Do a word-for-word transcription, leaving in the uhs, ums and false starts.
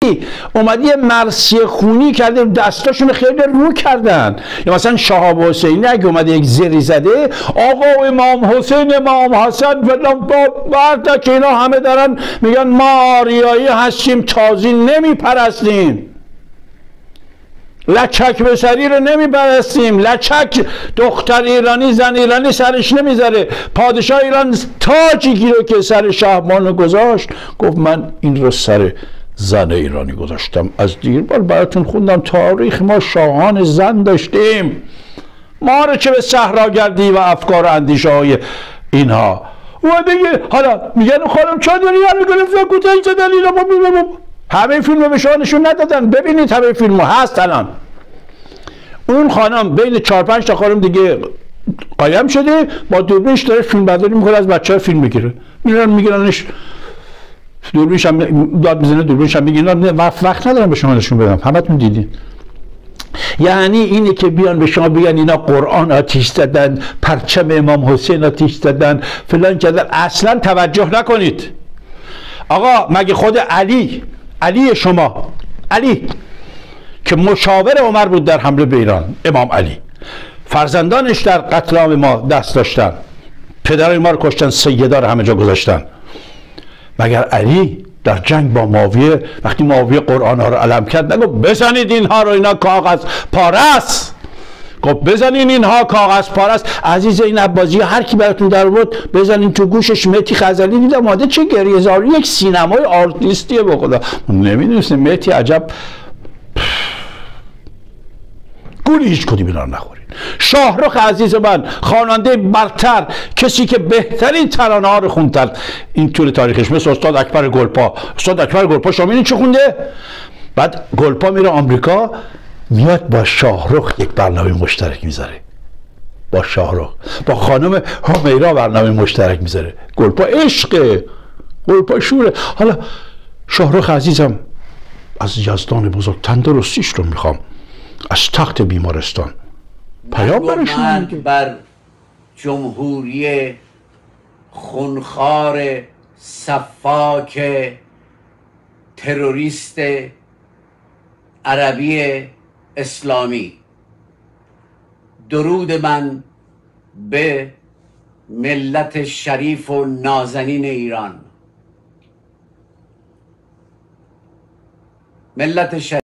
وقتی اومدی مرثیه خونی کرده دستاشون خیلی رو کردن. یا مثلا شهاب حسینی اگه اومده یک زری زده آقا امام حسین امام حسن فلان بعد که اینا همه دارن میگن ما آریایی هستیم تازی نمی پرستیم، لچک به سری رو نمی پرستیم، لچک دختر ایرانی زن ایرانی سرش نمیذاره. پادشاه ایران تاجی گیرو که سر شهبانو گذاشت گفت من این رو سر زن ایرانی گذاشتم. از دیر بار براتون خوندم تاریخ ما شاهان زن داشتیم. ما رو چه به صحراگردی و افکار و اندیشه های اینها و بگه حالا میگن خانم چادری هم میگن کوتاه چه دلیل ما میبینم همه فیلم رو به شما نشون ندادن. ببینید همه فیلم هست الان. اون خانم بین چهار پنج تا خانم دیگه قایم شده با دوربینش داره فیلم برداری میکنه از بچه ها فیلم میگیره میرن میگیرنش دوربینش هم داد میزنه دوربینش هم میگیرن وقت ندارم به شما نشون بدم همتون دیدین. یعنی اینه که بیان به شما بگن اینا قرآن آتیش زدن پرچم امام حسین آتیش زدن فلان کردن اصلا توجه نکنید. آقا مگه خود علی علی شما علی که مشاور عمر بود در حمله به ایران، امام علی فرزندانش در قتل عام ما دست داشتن، پدر ما رو کشتن، سیدا رو همه جا گذاشتن، مگر علی در جنگ با معاویه وقتی معاویه قرآن ها رو علم کرد نگو بزنید اینها رو اینا کاغذ پاره است، گفت بزنین اینها کاغذ پاره است. عزیز این عباسی هر کی براتون در بود بزنین تو گوشش. مهدی خزعلی دیدم ماده چه گریه زاری یک سینمای آرتیستیه به خدا نمیدونستیم. مهدی عجب گولی هیچ کدوم اینا رو نخورین. شاهرخ عزیز من خواننده برتر، کسی که بهترین ترانه ها رو خوندن این طول تاریخش، مثل استاد اکبر گلپا. استاد اکبر گلپا شما می‌بینید چه خونده؟ بعد گلپا میره آمریکا میاد با شاهرخ یک برنامه مشترک میذاره، با شاهرخ با خانم همیرا برنامه مشترک میذاره. گلپا عشقه، گلپا شوره. حالا شاهرخ عزیزم از یزدان بزرگ تندرستیش رو میخوام از تخت بیمارستان پیام برشون میگه بر جمهوری خونخوار صفاک تروریست عربی اسلامی. درود من به ملت شریف و نازنین ایران. ملت شریف